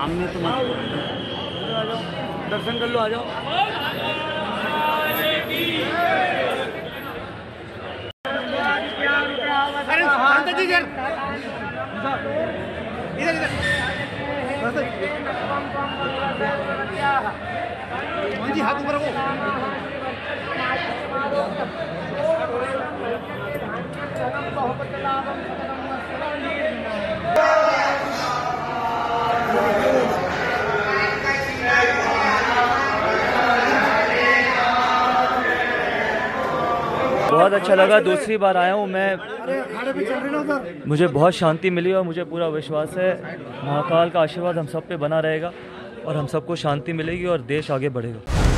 सामने तो मत दर्शन कर लो, आ जाओ। जी हाथ ऊपर रखो। बहुत अच्छा लगा, दूसरी बार आया हूँ मैं। मुझे बहुत शांति मिली और मुझे पूरा विश्वास है महाकाल का आशीर्वाद हम सब पे बना रहेगा और हम सबको शांति मिलेगी और देश आगे बढ़ेगा।